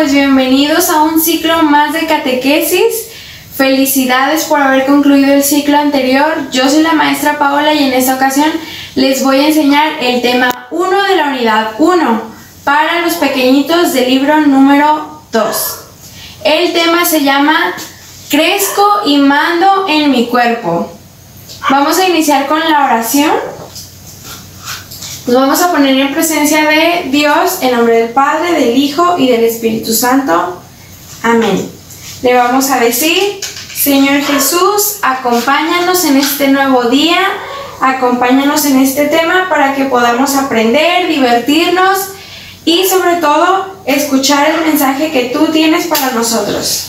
pues bienvenidos a un ciclo más de catequesis. Felicidades por haber concluido el ciclo anterior. Yo soy la maestra Paola y en esta ocasión les voy a enseñar el tema 1 de la unidad 1 para los pequeñitos del libro número 2. El tema se llama Crezco y mando en mi cuerpo. Vamos a iniciar con la oración. Nos vamos a poner en presencia de Dios, en nombre del Padre, del Hijo y del Espíritu Santo. Amén. Le vamos a decir: Señor Jesús, acompáñanos en este nuevo día, acompáñanos en este tema para que podamos aprender, divertirnos y sobre todo escuchar el mensaje que tú tienes para nosotros.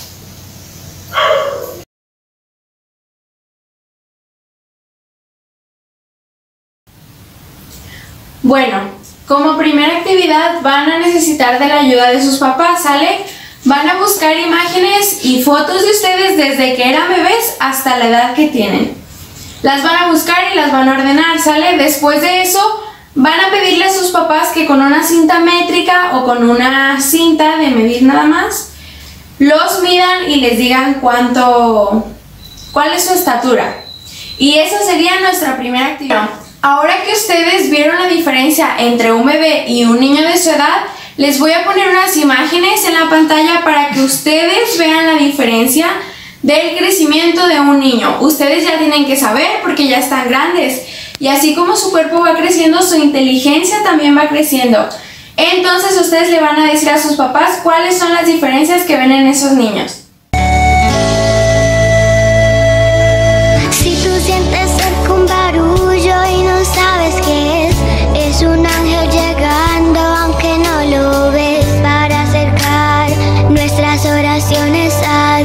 Bueno, como primera actividad van a necesitar de la ayuda de sus papás, ¿sale? Van a buscar imágenes y fotos de ustedes desde que eran bebés hasta la edad que tienen. Las van a buscar y las van a ordenar, ¿sale? Después de eso van a pedirle a sus papás que con una cinta métrica o con una cinta de medir nada más, los midan y les digan cuál es su estatura. Y esa sería nuestra primera actividad. Ahora que ustedes vieron la diferencia entre un bebé y un niño de su edad, les voy a poner unas imágenes en la pantalla para que ustedes vean la diferencia del crecimiento de un niño. Ustedes ya tienen que saber porque ya están grandes. Y así como su cuerpo va creciendo, su inteligencia también va creciendo. Entonces ustedes le van a decir a sus papás cuáles son las diferencias que ven en esos niños. Es un ángel llegando, aunque no lo ves, para acercar nuestras oraciones a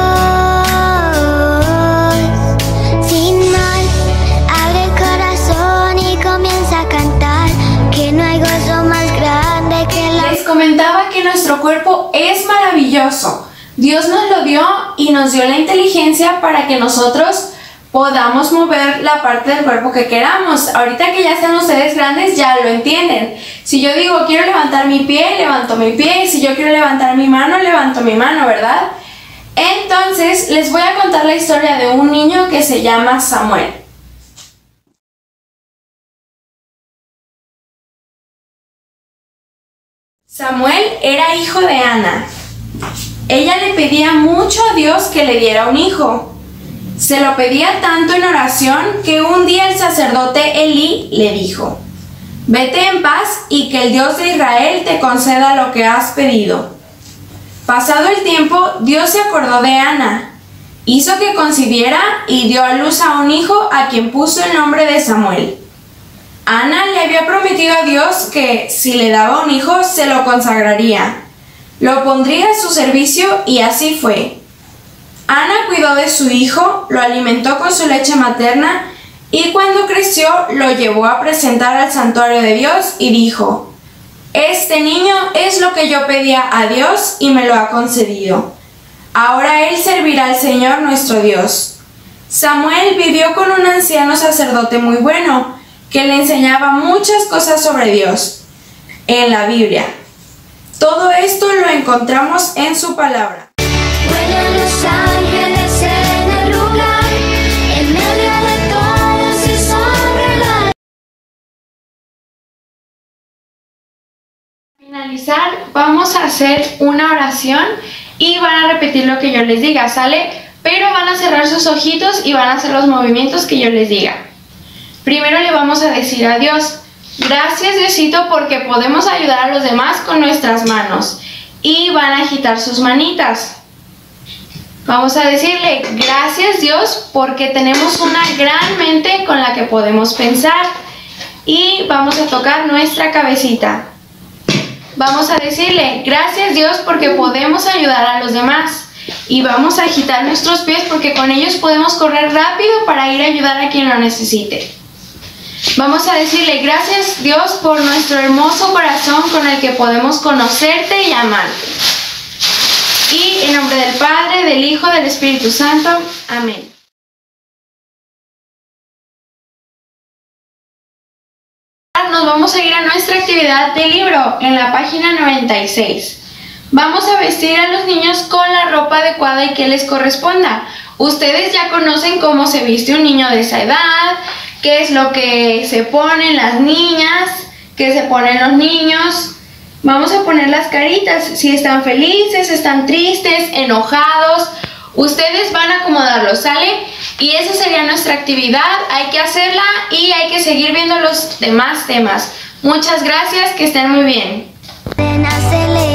Dios. Sin mal, abre el corazón y comienza a cantar, que no hay gozo más grande que la... Les comentaba que nuestro cuerpo es maravilloso. Dios nos lo dio y nos dio la inteligencia para que nosotros podamos mover la parte del cuerpo que queramos. Ahorita que ya están ustedes grandes, ya lo entienden. Si yo digo quiero levantar mi pie, levanto mi pie. Si yo quiero levantar mi mano, levanto mi mano, ¿verdad? Entonces, les voy a contar la historia de un niño que se llama Samuel. Samuel era hijo de Ana. Ella le pedía mucho a Dios que le diera un hijo. Se lo pedía tanto en oración que un día el sacerdote Elí le dijo: vete en paz y que el Dios de Israel te conceda lo que has pedido. Pasado el tiempo, Dios se acordó de Ana, hizo que concibiera y dio a luz a un hijo a quien puso el nombre de Samuel. Ana le había prometido a Dios que si le daba un hijo se lo consagraría, lo pondría a su servicio y así fue. Ana cuidó de su hijo, lo alimentó con su leche materna y cuando creció lo llevó a presentar al santuario de Dios y dijo: este niño es lo que yo pedía a Dios y me lo ha concedido. Ahora él servirá al Señor nuestro Dios. Samuel vivió con un anciano sacerdote muy bueno que le enseñaba muchas cosas sobre Dios en la Biblia. Todo esto lo encontramos en su palabra. Vuelan los ángeles en el lugar, en medio de todos y sobre la... Para finalizar, vamos a hacer una oración y van a repetir lo que yo les diga, ¿sale? Pero van a cerrar sus ojitos y van a hacer los movimientos que yo les diga. Primero le vamos a decir a Dios: gracias Diosito porque podemos ayudar a los demás con nuestras manos. Y van a agitar sus manitas. Vamos a decirle: gracias Dios porque tenemos una gran mente con la que podemos pensar. Y vamos a tocar nuestra cabecita. Vamos a decirle: gracias Dios porque podemos ayudar a los demás. Y vamos a agitar nuestros pies porque con ellos podemos correr rápido para ir a ayudar a quien lo necesite. Vamos a decirle: gracias Dios por nuestro hermoso corazón con el que podemos conocerte y amarte. Y en nombre del Padre, del Hijo, del Espíritu Santo. Amén. Nos vamos a ir a nuestra actividad de libro en la página 96. Vamos a vestir a los niños con la ropa adecuada y que les corresponda. Ustedes ya conocen cómo se viste un niño de esa edad, qué es lo que se ponen las niñas, qué se ponen los niños. Vamos a poner las caritas, si están felices, están tristes, enojados. Ustedes van a acomodarlos, ¿sale? Y esa sería nuestra actividad, hay que hacerla y hay que seguir viendo los demás temas. Muchas gracias, que estén muy bien.